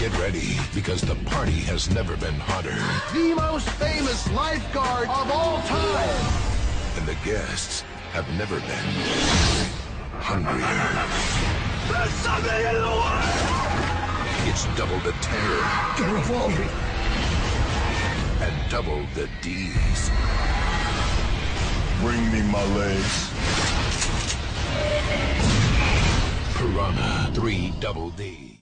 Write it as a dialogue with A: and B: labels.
A: Get ready, because the party has never been hotter.
B: The most famous lifeguard of all time!
A: And the guests have never been hungrier.
B: There's something in the way!
A: It's double the terror.
B: Garibaldi!
A: And double the D's.
B: Bring me my legs.
A: Piranha 3DD.